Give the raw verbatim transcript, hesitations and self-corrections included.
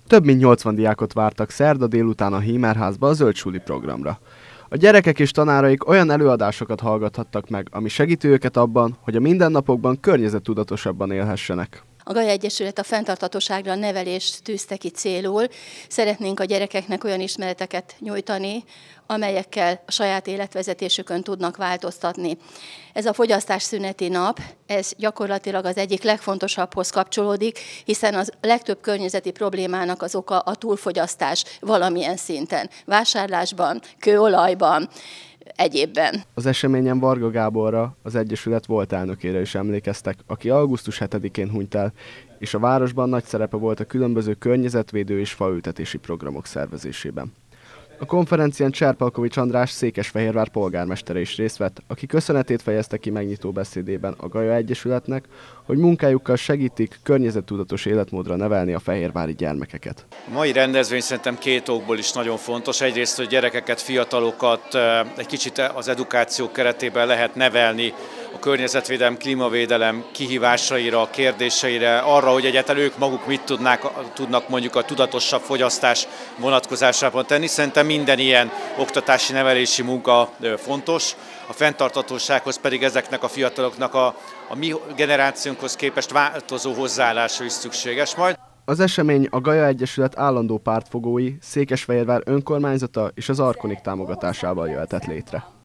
Több mint nyolcvan diákot vártak szerda délután a Hímerházba a Zöldsuli programra. A gyerekek és tanáraik olyan előadásokat hallgathattak meg, ami segíti őket abban, hogy a mindennapokban környezettudatosabban élhessenek. A Gaja Egyesület a fenntarthatóságra a nevelést tűzte ki célul. Szeretnénk a gyerekeknek olyan ismereteket nyújtani, amelyekkel a saját életvezetésükön tudnak változtatni. Ez a fogyasztásszüneti nap, ez gyakorlatilag az egyik legfontosabbhoz kapcsolódik, hiszen az legtöbb környezeti problémának az oka a túlfogyasztás valamilyen szinten. Vásárlásban, kőolajban, egyébben. Az eseményen Varga Gáborra, az Egyesület volt elnökére is emlékeztek, aki augusztus hetedikén hunyt el, és a városban nagy szerepe volt a különböző környezetvédő és faültetési programok szervezésében. A konferencián Cserpalkovics András Székesfehérvár polgármestere is részt vett, aki köszönetét fejezte ki megnyitó beszédében a Gaja Egyesületnek, hogy munkájukkal segítik környezettudatos életmódra nevelni a fehérvári gyermekeket. A mai rendezvény szerintem két okból is nagyon fontos. Egyrészt, hogy gyerekeket, fiatalokat egy kicsit az edukáció keretében lehet nevelni a környezetvédelem, klímavédelem kihívásaira, kérdéseire, arra, hogy egyáltalán ők maguk mit tudnák, tudnak mondjuk a tudatosabb fogyasztás vonatkozásában tenni. Szerintem minden ilyen oktatási, nevelési munka fontos. A fenntarthatósághoz pedig ezeknek a fiataloknak a, a mi generációnkhoz képest változó hozzáállása is szükséges majd. Az esemény a Gaja Egyesület állandó pártfogói, Székesfehérvár önkormányzata és az Arkonik támogatásával jöhetett létre.